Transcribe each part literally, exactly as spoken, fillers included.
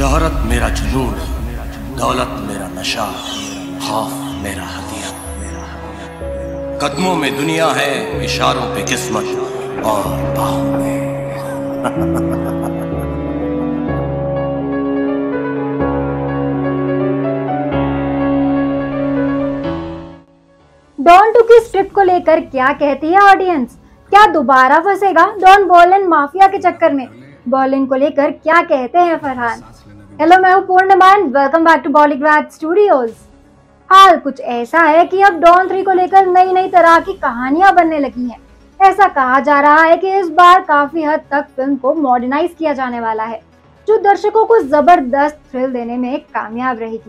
शोहरत मेरा जुनून, दौलत मेरा नशा, खौफ मेरा हथियार। कदमों में दुनिया है, इशारों पे किस्मत और बाहों में डॉन टू की स्क्रिप्ट को लेकर क्या कहती है ऑडियंस? क्या दोबारा फंसेगा डॉन बोलेन माफिया के चक्कर में? बोलेन को लेकर क्या कहते हैं फरहान? हेलो, मैं हूं पूर्णिमान, welcome back to Bollygrad studios. हाल कुछ ऐसा है कि अब डॉन थ्री को लेकर नई नई तरह की कहानियां बनने लगी हैं। ऐसा कहा जा रहा है कि इस बार काफी हद तक फिल्म को मॉडर्नाइज किया जाने वाला है, जो दर्शकों को जबरदस्त थ्रिल देने में कामयाब रहेगी।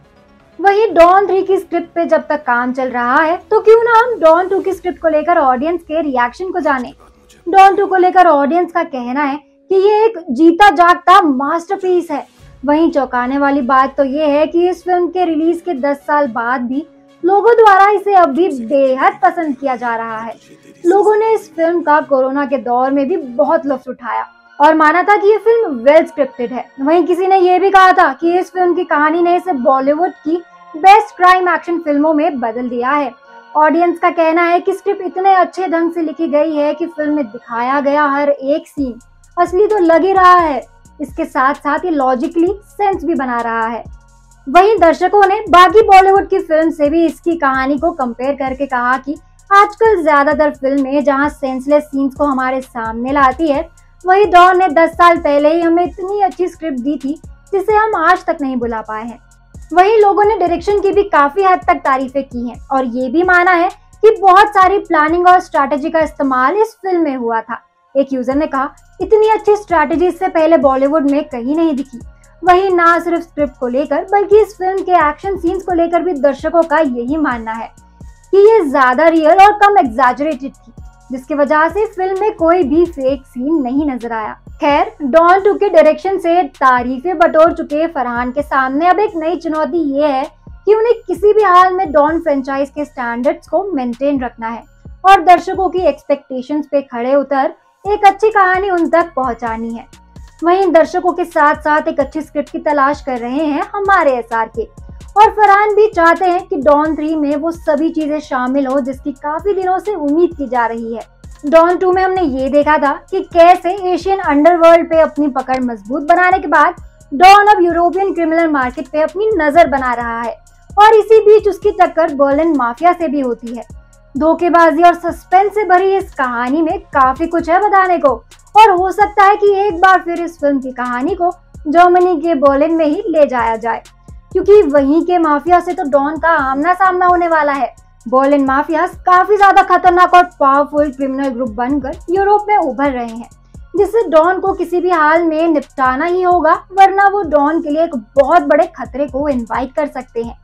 वही डॉन थ्री की स्क्रिप्ट पे जब तक काम चल रहा है, तो क्यों ना हम डॉन टू की स्क्रिप्ट को लेकर ऑडियंस के रिएक्शन को जाने। डॉन टू को लेकर ऑडियंस का कहना है कि ये एक जीता जागता मास्टरपीस है। वहीं चौंकाने वाली बात तो ये है कि इस फिल्म के रिलीज के दस साल बाद भी लोगों द्वारा इसे अब भी बेहद पसंद किया जा रहा है। लोगों ने इस फिल्म का कोरोना के दौर में भी बहुत लुत्फ उठाया और माना था कि ये फिल्म वेल स्क्रिप्टेड है। वहीं किसी ने ये भी कहा था कि इस फिल्म की कहानी ने इसे बॉलीवुड की बेस्ट क्राइम एक्शन फिल्मों में बदल दिया है। ऑडियंस का कहना है कि स्क्रिप्ट इतने अच्छे ढंग से लिखी गई है कि फिल्म में दिखाया गया हर एक सीन असली तो लग ही रहा है, इसके साथ साथ ये लॉजिकली सेंस भी बना रहा है। वहीं दर्शकों ने बाकी बॉलीवुड की फिल्म से भी इसकी कहानी को कंपेयर करके कहा कि आजकल ज्यादातर फिल्में जहां सेंसलेस सीन्स को हमारे सामने लाती है, वही डॉन ने दस साल पहले ही हमें इतनी अच्छी स्क्रिप्ट दी थी जिसे हम आज तक नहीं भुला पाए हैं। वहीं लोगों ने डायरेक्शन की भी काफी हद तक तारीफें की हैं और ये भी माना है कि बहुत सारी प्लानिंग और स्ट्रैटेजी का इस्तेमाल इस फिल्म में हुआ था। एक यूजर ने कहा, इतनी अच्छी स्ट्रैटेजी इससे पहले बॉलीवुड में कहीं नहीं दिखी। वहीं ना सिर्फ स्क्रिप्ट को लेकर बल्कि इस फिल्म के एक्शन सीन्स को लेकर भी दर्शकों का यही मानना है कि ये ज्यादा रियल और कम एग्जैजरेटेड थी, जिसकी वजह से फिल्म में कोई भी फेक सीन नहीं नजर आया। खैर, डॉन टू के डायरेक्शन से तारीफें बटोर चुके फरहान के सामने अब एक नई चुनौती ये है कि उन्हें किसी भी हाल में डॉन फ्रेंचाइज के स्टैंडर्ड्स को मेंटेन रखना है और दर्शकों की एक्सपेक्टेशंस पे खड़े उतर एक अच्छी कहानी उन तक पहुंचानी है। वहीं दर्शकों के साथ साथ एक अच्छी स्क्रिप्ट की तलाश कर रहे हैं हमारे एसआर के, और फरहान भी चाहते हैं कि डॉन थ्री में वो सभी चीजें शामिल हो जिसकी काफी दिनों से उम्मीद की जा रही है। डॉन टू में हमने ये देखा था कि कैसे एशियन अंडरवर्ल्ड पे अपनी पकड़ मजबूत बनाने के बाद डॉन अब यूरोपियन क्रिमिनल मार्केट पे अपनी नजर बना रहा है और इसी बीच उसकी टक्कर बोलेन माफिया से भी होती है। धोखेबाजी और सस्पेंस से भरी इस कहानी में काफी कुछ है बताने को, और हो सकता है कि एक बार फिर इस फिल्म की कहानी को जर्मनी के बोलेन में ही ले जाया जाए, क्योंकि वहीं के माफिया से तो डॉन का आमना सामना होने वाला है। बोलेन माफिया काफी ज्यादा खतरनाक और पावरफुल क्रिमिनल ग्रुप बनकर यूरोप में उभर रहे हैं, जिससे डॉन को किसी भी हाल में निपटाना ही होगा, वरना वो डॉन के लिए एक बहुत बड़े खतरे को इनवाइट कर सकते हैं।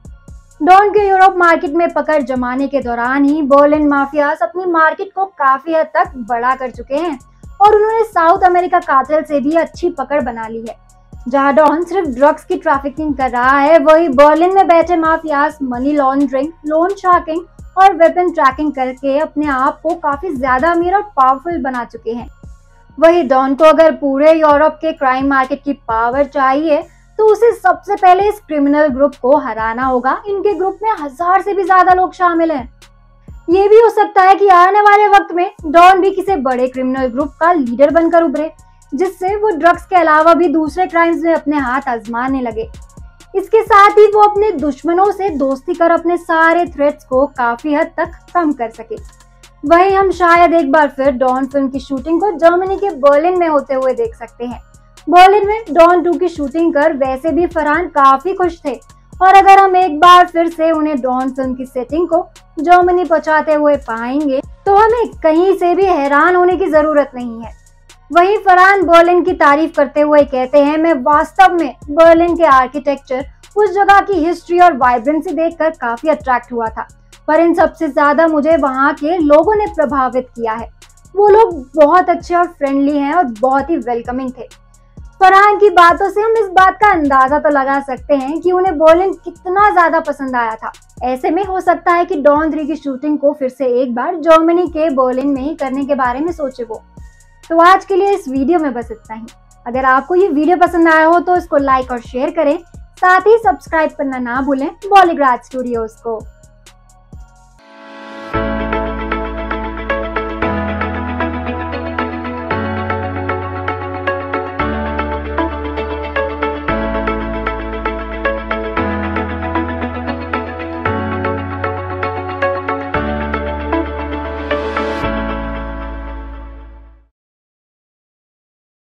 डॉन के यूरोप मार्केट में पकड़ जमाने के दौरान ही बोलेन माफियास अपनी मार्केट को काफी हद तक बड़ा कर चुके हैं और उन्होंने साउथ अमेरिका कार्टेल से भी अच्छी पकड़ बना ली है। जहां डॉन सिर्फ ड्रग्स की ट्रैफिकिंग कर रहा है, वही बर्लिन में बैठे mafias money laundering, loan sharking और वेपन ट्रैकिंग करके अपने आप को काफी ज्यादा अमीर और पावरफुल बना चुके हैं। वही डॉन को अगर पूरे यूरोप के क्राइम मार्केट की पावर चाहिए तो उसे सबसे पहले इस क्रिमिनल ग्रुप को हराना होगा। इनके ग्रुप में हजार से भी ज्यादा लोग शामिल हैं। ये भी हो सकता है कि आने वाले वक्त में डॉन भी किसी बड़े क्रिमिनल ग्रुप का लीडर बनकर उभरे, जिससे वो ड्रग्स के अलावा भी दूसरे क्राइम्स में अपने हाथ आजमाने लगे। इसके साथ ही वो अपने दुश्मनों से दोस्ती कर अपने सारे थ्रेट्स को काफी हद तक कम कर सके। वहीं हम शायद एक बार फिर डॉन फिल्म की शूटिंग को जर्मनी के बर्लिन में होते हुए देख सकते हैं। बर्लिन में डॉन टू की शूटिंग कर वैसे भी फरहान काफी खुश थे, और अगर हम एक बार फिर से उन्हें डॉन फिल्म की सेटिंग को जर्मनी पहुंचाते हुए पाएंगे तो हमें कहीं से भी हैरान होने की जरूरत नहीं है। वहीं फरहान बर्लिन की तारीफ करते हुए कहते हैं, मैं वास्तव में बर्लिन के आर्किटेक्चर, उस जगह की हिस्ट्री और वाइब्रेंसी देखकर काफी अट्रैक्ट हुआ था, पर इन सबसे ज्यादा मुझे वहाँ के लोगों ने प्रभावित किया है। वो लोग बहुत अच्छे और फ्रेंडली हैं और बहुत ही वेलकमिंग थे। फरहान की बातों से हम इस बात का अंदाजा तो लगा सकते हैं कि उन्हें बर्लिन कितना ज्यादा पसंद आया था। ऐसे में हो सकता है कि डॉन थ्री की शूटिंग को फिर से एक बार जर्मनी के बर्लिन में ही करने के बारे में सोचे वो। तो आज के लिए इस वीडियो में बस इतना ही। अगर आपको ये वीडियो पसंद आया हो तो इसको लाइक और शेयर करें, साथ ही सब्सक्राइब करना ना भूलें बॉलीग्राज स्टूडियोज को।